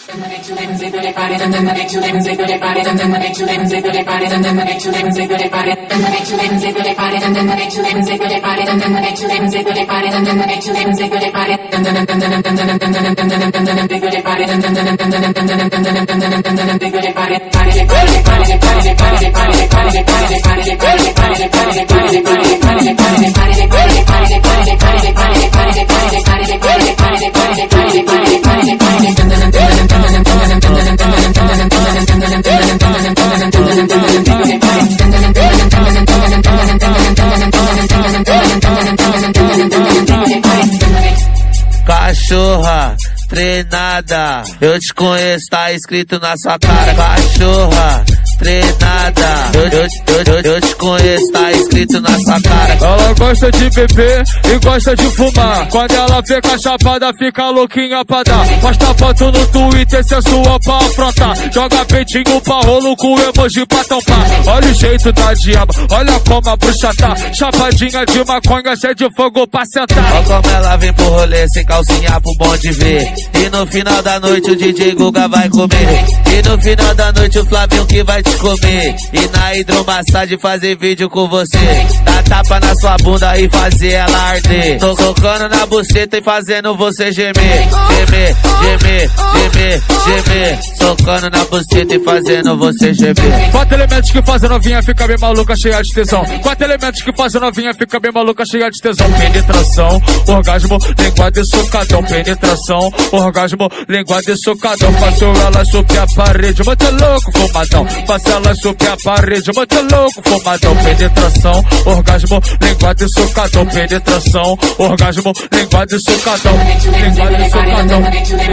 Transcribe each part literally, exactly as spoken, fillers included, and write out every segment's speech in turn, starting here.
Cachorra treinada, eu te conheço, tá escrito na sua cara. Cachorra treinada, eu, eu, eu, eu, eu te conheço, tá escrito na sua cara. Ela gosta de beber e gosta de fumar. Quando ela fica chapada, fica louquinha pra dar. Posta foto no Twitter, cê é sua pra afrontar. Joga peitinho pra rolo com emoji pra tampar. Olha o jeito da diaba, olha como a bruxa tá. Chapadinha de maconha, cheia de fogo pra sentar. Olha como ela vem pro rolê sem calcinha pro bom de ver. E no final da noite o D J Guga vai comer. E no final da noite o Flavinho que vai te comer. E na hidromassagem fazer vídeo com você. Dá tapa na sua bunda e fazer ela arder. Tô tocando na buceta e fazendo você gemer. Gemer, gemer, gemer, gemer. Socando na buceta e fazendo você gemer. Quatro elementos que fazem novinha fica bem maluca, cheia de tesão. Quatro elementos que fazem novinha fica bem maluca, cheia de tesão. Penetração, orgasmo, linguada e socadão. Penetração, orgasmo, linguada e socadão. Faço ela subir a parede, muito louco, fumadão. Faço ela subir a parede, muito louco, fumadão. Penetração, orgasmo, linguada e socadão. Penetração, orgasmo, linguada e socadão. Linguada e socadão.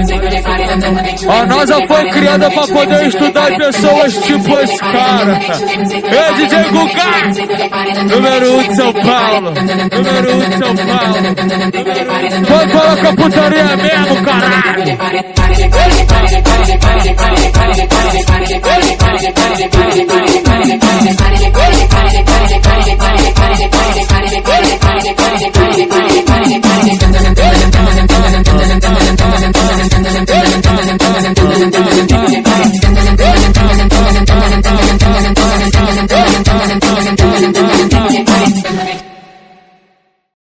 A NASA foi criada pra poder estudar pessoas tipo esse cara. Ei, D J Guga, número um de São Paulo. Número um de São Paulo. Vamos falar com a putaria mesmo, caralho.